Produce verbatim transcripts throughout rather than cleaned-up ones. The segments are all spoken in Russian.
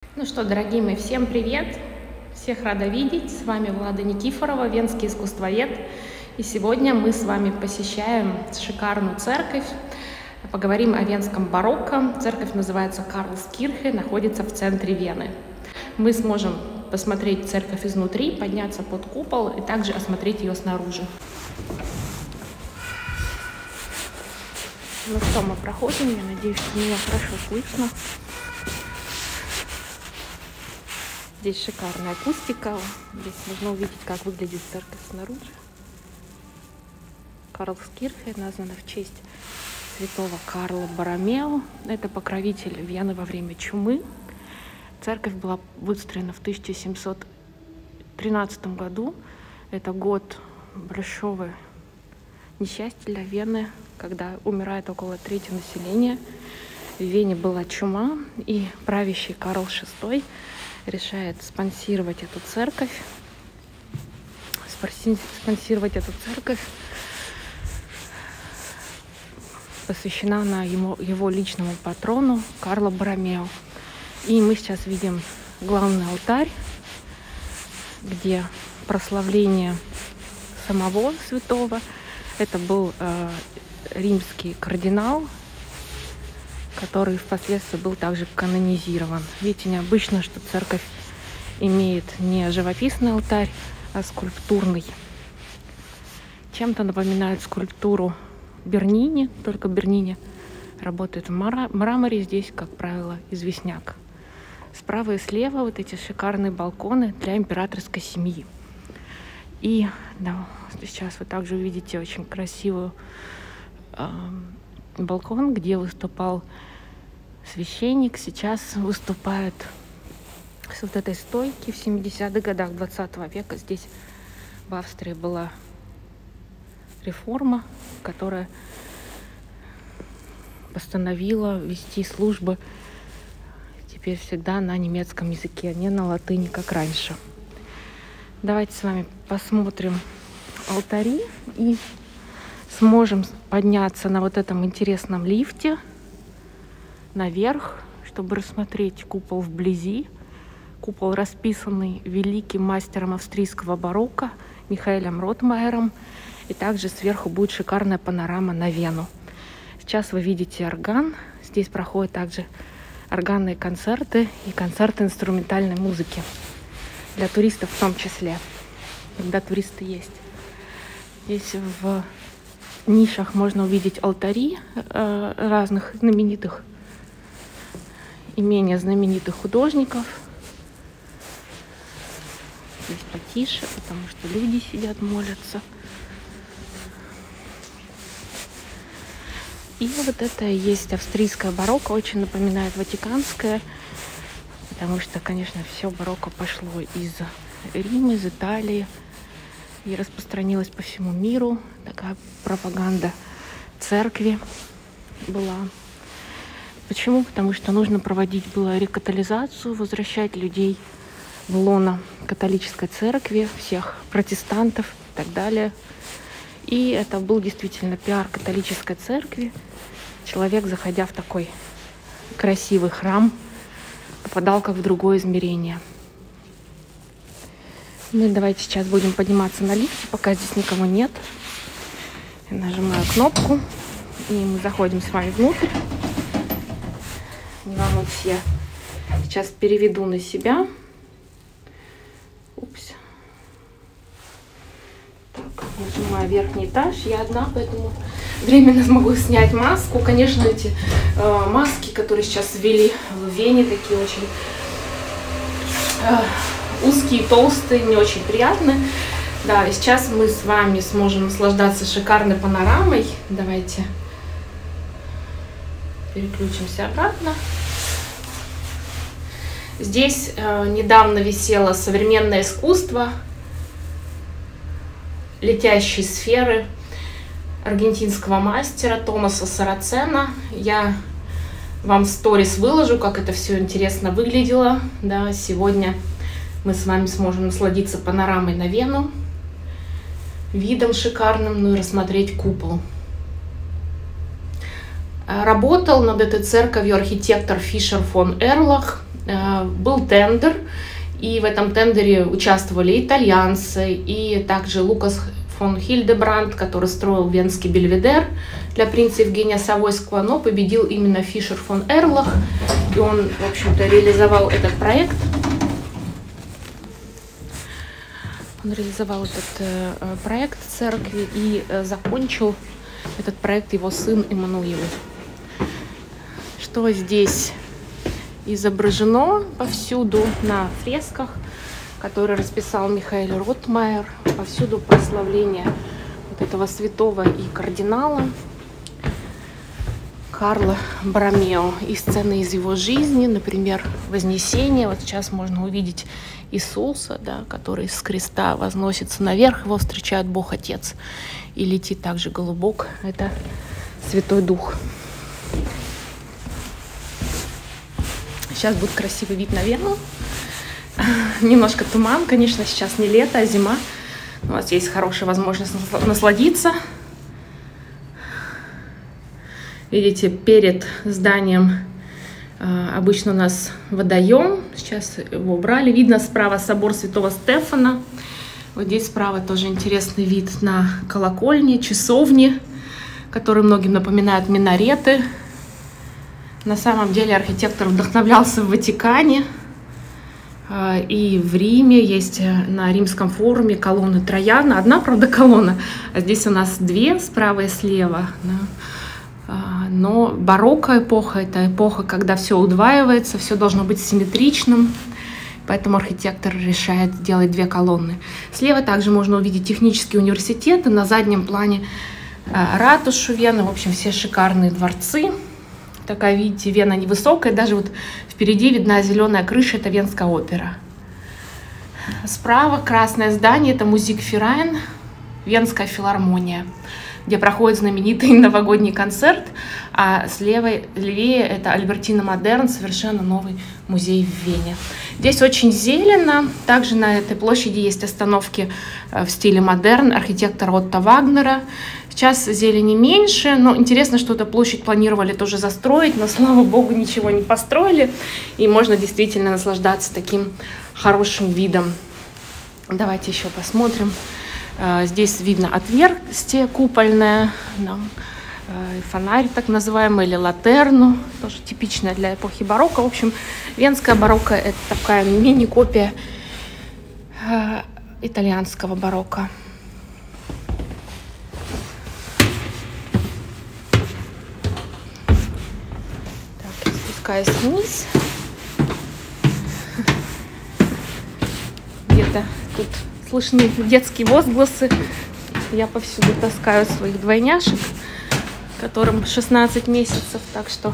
Ну что, дорогие мои, всем привет! Всех рада видеть. С вами Влада Никифорова, венский искусствовед. И сегодня мы с вами посещаем шикарную церковь. Поговорим о венском барокко. Церковь называется Карлскирхе, находится в центре Вены. Мы сможем посмотреть церковь изнутри, подняться под купол и также осмотреть ее снаружи. Ну что, мы проходим. Я надеюсь, что меня хорошо слышно. Здесь шикарная акустика. Здесь можно увидеть, как выглядит церковь снаружи. Карлскирхе названа в честь святого Карла Боромео. Это покровитель Вены во время чумы. Церковь была выстроена в тысяча семьсот тринадцатом году. Это год большого несчастья для Вены, когда умирает около трети населения. В Вене была чума, и правящий Карл шестой решает спонсировать эту церковь. Спонсировать эту церковь. Посвящена она ему, его личному патрону Карлу Боромео. И мы сейчас видим главный алтарь, где прославление самого святого. Это был э, римский кардинал, который впоследствии был также канонизирован. Видите, необычно, что церковь имеет не живописный алтарь, а скульптурный. Чем-то напоминает скульптуру Бернини, только Бернини работает в мраморе, здесь, как правило, известняк. Справа и слева вот эти шикарные балконы для императорской семьи. И да, сейчас вы также увидите очень красивый э, балкон, где выступал священник. Сейчас выступает с вот этой стойки. В семидесятых годах двадцатого века здесь в Австрии была реформа, которая постановила вести службы теперь всегда на немецком языке, а не на латыни, как раньше. Давайте с вами посмотрим алтари и сможем подняться на вот этом интересном лифте наверх, чтобы рассмотреть купол вблизи. Купол, расписанный великим мастером австрийского барокко Михаэлем Ротмайером. И также сверху будет шикарная панорама на Вену. Сейчас вы видите орган. Здесь проходят также органные концерты и концерты инструментальной музыки. Для туристов в том числе, когда туристы есть. Здесь в нишах можно увидеть алтари э, разных знаменитых и менее знаменитых художников. Здесь потише, потому что люди сидят, молятся. И вот это и есть австрийское барокко, очень напоминает ватиканское, потому что, конечно, все барокко пошло из Рима, из Италии и распространилось по всему миру. Такая пропаганда церкви была. Почему? Потому что нужно проводить было рекатолизацию, возвращать людей в лоно католической церкви, всех протестантов и так далее. И это был действительно пиар католической церкви. Человек, заходя в такой красивый храм, попадал как в другое измерение. Мы давайте сейчас будем подниматься на лифте, пока здесь никого нет. Я нажимаю кнопку, и мы заходим с вами внутрь. Не волнуйтесь, я сейчас переведу на себя. Упс. Так, нажимаю верхний этаж. Я одна, поэтому временно смогу снять маску. Конечно, эти э, маски, которые сейчас ввели в Вене, такие очень э, узкие, толстые, не очень приятные. Да, и сейчас мы с вами сможем наслаждаться шикарной панорамой. Давайте переключимся обратно. Здесь э, недавно висело современное искусство, летящие сферы аргентинского мастера Томаса Сарацена. Я вам в сторис выложу, как это все интересно выглядело. Да, сегодня мы с вами сможем насладиться панорамой на Вену, видом шикарным, ну и рассмотреть купол. Работал над этой церковью архитектор Фишер фон Эрлах. был тендер, и в этом тендере участвовали итальянцы, и также Лукас фон Хильдебранд, который строил Венский Бельведер для принца Евгения Савойского, но победил именно Фишер фон Эрлах, и он, в общем-то, реализовал этот проект. Он реализовал этот э, проект церкви, и э, закончил этот проект его сын Эммануил. Что здесь изображено повсюду на фресках, которые расписал Михаэль Ротмайер, повсюду прославление вот этого святого и кардинала Карла Боромео, и сцены из его жизни, например, Вознесение. Вот сейчас можно увидеть Иисуса, да, который с креста возносится наверх, его встречает Бог Отец, и летит также голубок, это Святой Дух. Сейчас будет красивый вид на Вену. Немножко туман, конечно, сейчас не лето, а зима. У вас есть хорошая возможность насладиться. Видите, перед зданием э, обычно у нас водоем. Сейчас его убрали. Видно справа собор Святого Стефана. Вот здесь справа тоже интересный вид на колокольни, часовни, которые многим напоминают минареты. На самом деле архитектор вдохновлялся в Ватикане. И в Риме есть на римском форуме колонны Трояна. Одна, правда, колонна, а здесь у нас две, справа и слева. Но барокко эпоха — это эпоха, когда все удваивается, все должно быть симметричным. Поэтому архитектор решает делать две колонны. Слева также можно увидеть технический университет, и на заднем плане ратушу Вены. В общем, все шикарные дворцы. Такая, видите, Вена невысокая, даже вот впереди видна зеленая крыша, это Венская опера. Справа красное здание, это Музикферайн, Венская филармония, где проходит знаменитый новогодний концерт, а слева, левее это Альбертина Модерн, совершенно новый музей в Вене. Здесь очень зелено, также на этой площади есть остановки в стиле модерн архитектора Отто Вагнера. Сейчас зелени меньше, но интересно, что эту площадь планировали тоже застроить, но, слава богу, ничего не построили, и можно действительно наслаждаться таким хорошим видом. Давайте еще посмотрим. Здесь видно отверстие купольное, фонарь так называемый, или латерну, тоже типичная для эпохи барокко. В общем, венская барокко — это такая мини-копия итальянского барокко. Спускаюсь вниз. Где-то тут слышны детские возгласы. Я повсюду таскаю своих двойняшек, которым шестнадцать месяцев, так что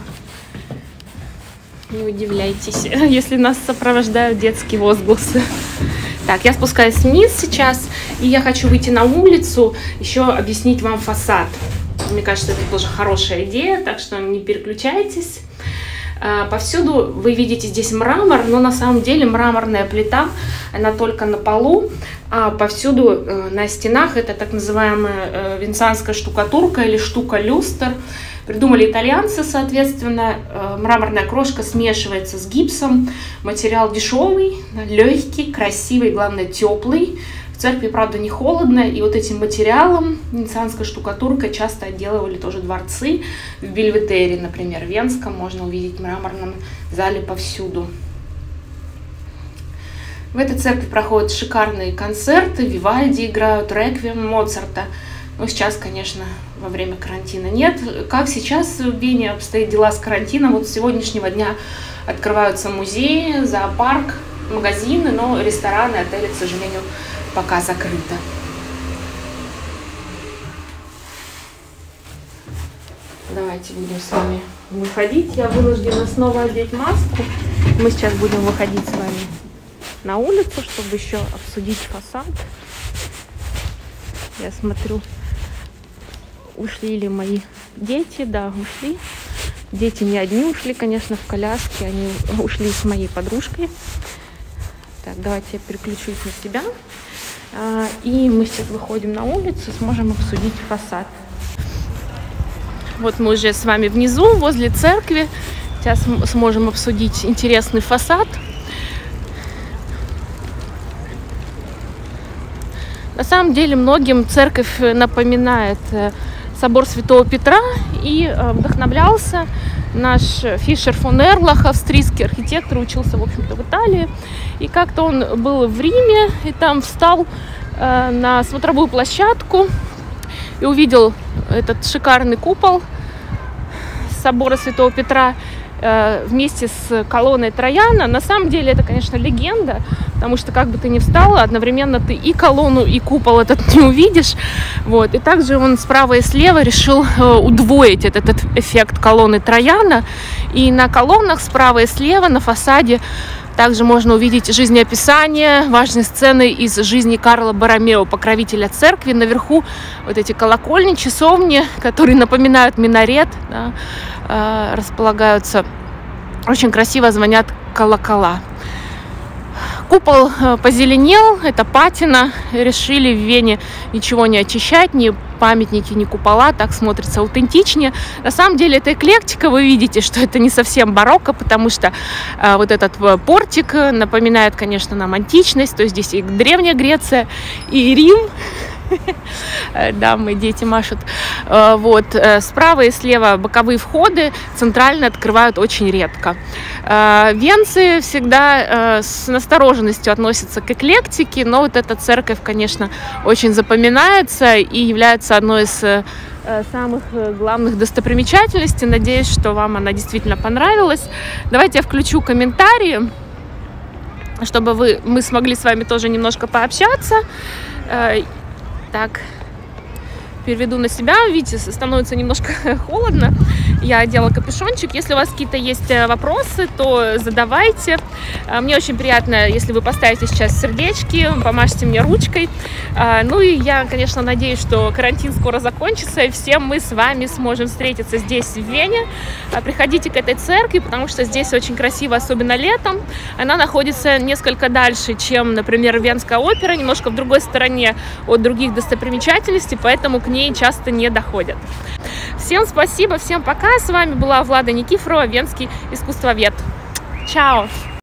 не удивляйтесь, если нас сопровождают детские возгласы. Так, я спускаюсь вниз сейчас, и я хочу выйти на улицу, еще объяснить вам фасад. Мне кажется, это тоже хорошая идея, так что не переключайтесь. Повсюду вы видите здесь мрамор, но на самом деле мраморная плита, она только на полу, а повсюду на стенах это так называемая венецианская штукатурка или штука-люстр. Придумали итальянцы, соответственно, мраморная крошка смешивается с гипсом, материал дешевый, легкий, красивый, главное теплый. В церкви, правда, не холодно, и вот этим материалом, венецианской штукатуркой, часто отделывали тоже дворцы. В Бельведере, например, венском, можно увидеть в мраморном зале повсюду. В этой церкви проходят шикарные концерты, Вивальди играют, реквием Моцарта. Но сейчас, конечно, во время карантина нет. Как сейчас в Вене обстоят дела с карантином? Вот с сегодняшнего дня открываются музеи, зоопарк, магазины, но рестораны, отели, к сожалению, пока закрыто. Давайте будем с вами выходить. Я вынуждена снова одеть маску. Мы сейчас будем выходить с вами на улицу, чтобы еще обсудить фасад. Я смотрю, ушли ли мои дети. Да, ушли. Дети не одни ушли, конечно, в коляске. Они ушли с моей подружкой. Так, давайте я переключусь на себя. И мы сейчас выходим на улицу, сможем обсудить фасад. Вот мы уже с вами внизу, возле церкви. Сейчас сможем обсудить интересный фасад. На самом деле многим церковь напоминает собор Святого Петра, и вдохновлялся наш Фишер фон Эрлах, австрийский архитектор, учился, в общем-то, в Италии. И как-то он был в Риме, и там встал на смотровую площадку и увидел этот шикарный купол собора Святого Петра вместе с колонной Трояна. На самом деле это, конечно, легенда, потому что как бы ты ни встала, одновременно ты и колонну, и купол этот не увидишь. Вот. И также он справа и слева решил удвоить этот, этот эффект колонны Трояна. И на колоннах справа и слева на фасаде также можно увидеть жизнеописание, важные сцены из жизни Карла Боромео, покровителя церкви. Наверху вот эти колокольни, часовни, которые напоминают минарет, да, э, располагаются. Очень красиво звонят колокола. Купол позеленел, это патина. Решили в Вене ничего не очищать, ни памятники, ни купола, так смотрится аутентичнее. На самом деле это эклектика, вы видите, что это не совсем барокко, потому что э, вот этот портик напоминает, конечно, нам античность, то есть здесь и Древняя Греция, и Рим. Да, мои дети машут. Вот. Справа и слева боковые входы, центрально открывают очень редко. Венцы всегда с настороженностью относятся к эклектике, но вот эта церковь, конечно, очень запоминается и является одной из самых главных достопримечательностей. Надеюсь, что вам она действительно понравилась. Давайте я включу комментарии, чтобы вы, мы смогли с вами тоже немножко пообщаться. Так, переведу на себя. Видите, становится немножко холодно. Я одела капюшончик. Если у вас какие-то есть вопросы, то задавайте. Мне очень приятно, если вы поставите сейчас сердечки, помашите мне ручкой. Ну и я, конечно, надеюсь, что карантин скоро закончится, и все мы с вами сможем встретиться здесь, в Вене. Приходите к этой церкви, потому что здесь очень красиво, особенно летом. Она находится несколько дальше, чем, например, Венская опера, немножко в другой стороне от других достопримечательностей, поэтому к ней часто не доходят. Всем спасибо, всем пока. С вами была Влада Никифорова, венский искусствовед. Чао!